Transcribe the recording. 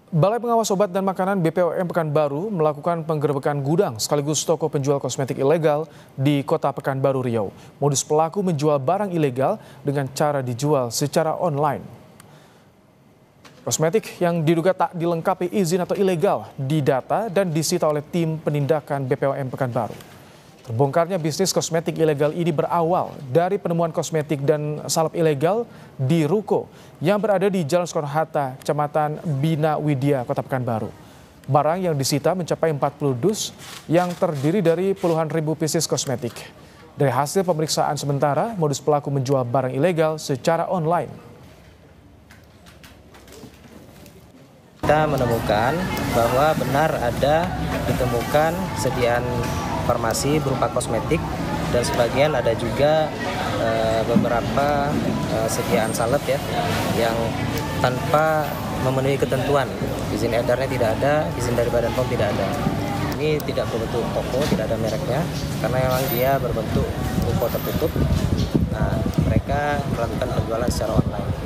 Balai Pengawas Obat dan Makanan BPOM Pekanbaru melakukan penggerebekan gudang sekaligus toko penjual kosmetik ilegal di Kota Pekanbaru, Riau. Modus pelaku menjual barang ilegal dengan cara dijual secara online. Kosmetik yang diduga tak dilengkapi izin atau ilegal didata dan disita oleh tim penindakan BPOM Pekanbaru. Terbongkarnya bisnis kosmetik ilegal ini berawal dari penemuan kosmetik dan salep ilegal di ruko yang berada di Jalan Soekarno-Hatta, Kecamatan Bina Widya, Kota Pekanbaru. Barang yang disita mencapai 40 dus yang terdiri dari puluhan ribu pieces kosmetik. Dari hasil pemeriksaan sementara, modus pelaku menjual barang ilegal secara online. Kita menemukan bahwa benar ada ditemukan sediaan farmasi berupa kosmetik dan sebagian ada juga beberapa sediaan salep ya yang tanpa memenuhi ketentuan. Izin edarnya tidak ada, izin dari Badan POM tidak ada. Ini tidak berbentuk toko, tidak ada mereknya karena memang dia berbentuk ruko tertutup. Nah, mereka melakukan penjualan secara online.